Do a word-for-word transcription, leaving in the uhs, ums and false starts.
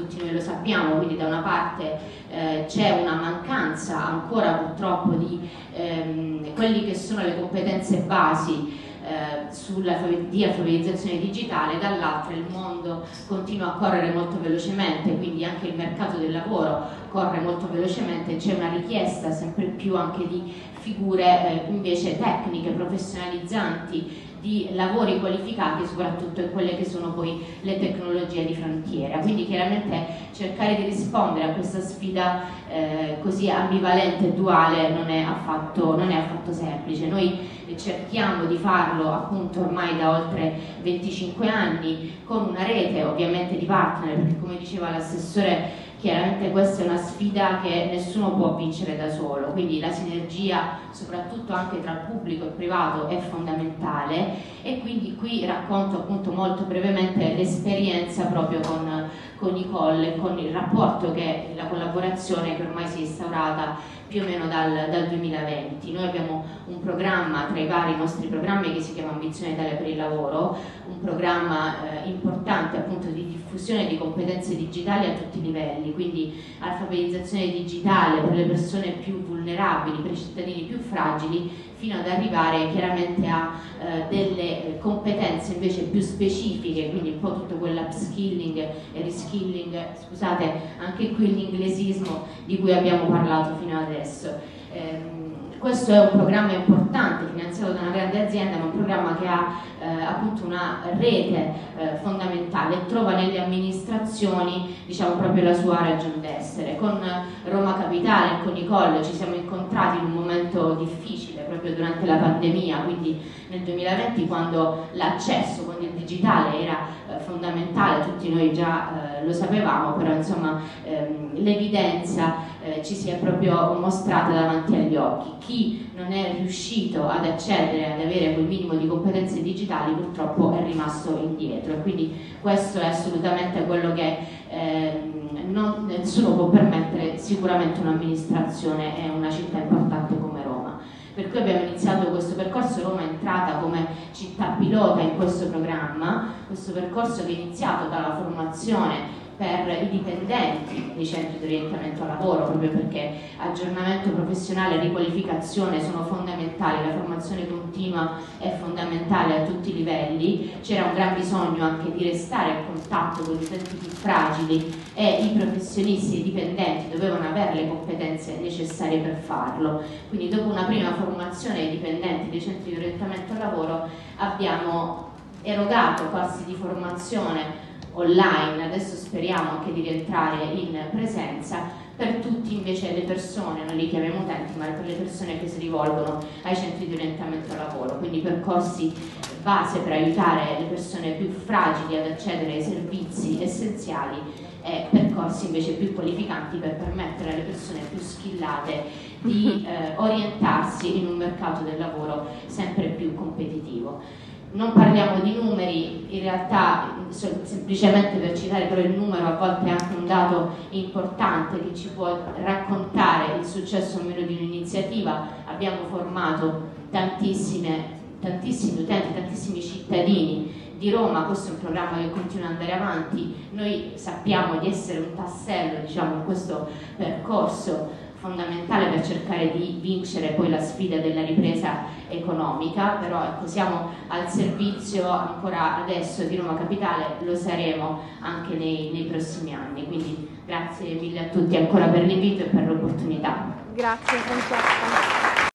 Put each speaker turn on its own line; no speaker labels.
tutti noi lo sappiamo, quindi da una parte eh, c'è una mancanza ancora purtroppo di ehm, quelli che sono le competenze basi eh, sulla, di alfabetizzazione digitale, dall'altra il mondo continua a correre molto velocemente, quindi anche il mercato del lavoro corre molto velocemente, c'è una richiesta sempre più anche di figure eh, invece tecniche, professionalizzanti, di lavori qualificati soprattutto in quelle che sono poi le tecnologie di frontiera. Quindi chiaramente cercare di rispondere a questa sfida eh, così ambivalente e duale non è affatto, non è affatto semplice. Noi cerchiamo di farlo appunto ormai da oltre venticinque anni con una rete ovviamente di partner, perché come diceva l'assessore chiaramente questa è una sfida che nessuno può vincere da solo, quindi la sinergia soprattutto anche tra il pubblico e il privato è fondamentale, e quindi qui racconto appunto molto brevemente l'esperienza proprio con, con Nicole, con il rapporto che la collaborazione che ormai si è instaurata più o meno dal, dal duemilaventi. Noi abbiamo un programma tra i vari nostri programmi che si chiama Ambizione Italia per il Lavoro, un programma eh, importante appunto di diffusione di competenze digitali a tutti i livelli, quindi alfabetizzazione digitale per le persone più vulnerabili, per i cittadini più fragili, fino ad arrivare chiaramente a eh, delle competenze invece più specifiche, quindi un po' tutto quell'upskilling e reskilling, scusate anche qui l'inglesismo di cui abbiamo parlato fino adesso. Ehm, questo è un programma importante, finanziato da una grande azienda, ma un programma che ha eh, appunto una rete eh, fondamentale e trova nelle amministrazioni diciamo proprio la sua ragion d'essere. Con Roma Capitale e con Nicole ci siamo incontrati in un momento difficile proprio durante la pandemia, quindi nel duemilaventi, quando l'accesso con il digitale era eh, fondamentale, tutti noi già eh, lo sapevamo, però insomma ehm, l'evidenza eh, ci si è proprio mostrata davanti agli occhi. Chi non è riuscito ad accedere, ad avere quel minimo di competenze digitali, purtroppo è rimasto indietro, e quindi questo è assolutamente quello che eh, non, nessuno può permettere sicuramente un'amministrazione e una città importante come Roma. Per cui abbiamo iniziato questo percorso. Roma è entrata come città pilota in questo programma, questo percorso che è iniziato dalla formazione per i dipendenti dei centri di orientamento al lavoro, proprio perché aggiornamento professionale e riqualificazione sono fondamentali, la formazione continua è fondamentale a tutti i livelli. C'era un gran bisogno anche di restare in contatto con gli utenti più fragili, e i professionisti e i dipendenti dovevano avere le competenze necessarie per farlo. Quindi dopo una prima formazione ai dipendenti dei centri di orientamento al lavoro abbiamo erogato corsi di formazione online, adesso speriamo anche di rientrare in presenza, per tutti invece le persone, non li chiamiamo utenti, ma per le persone che si rivolgono ai centri di orientamento al lavoro, quindi percorsi base per aiutare le persone più fragili ad accedere ai servizi essenziali, e percorsi invece più qualificanti per permettere alle persone più skillate di eh, orientarsi in un mercato del lavoro sempre più competitivo. Non parliamo di numeri, in realtà semplicemente per citare però il numero, a volte è anche un dato importante che ci può raccontare il successo o meno di un'iniziativa. Abbiamo formato tantissime, tantissimi utenti, tantissimi cittadini di Roma, questo è un programma che continua ad andare avanti. Noi sappiamo di essere un tassello diciamo, in questo percorso fondamentale per cercare di vincere poi la sfida della ripresa economica, però ecco, siamo al servizio ancora adesso di Roma Capitale, lo saremo anche nei, nei prossimi anni, quindi grazie mille a tutti ancora per l'invito e per l'opportunità.
Grazie Francesca.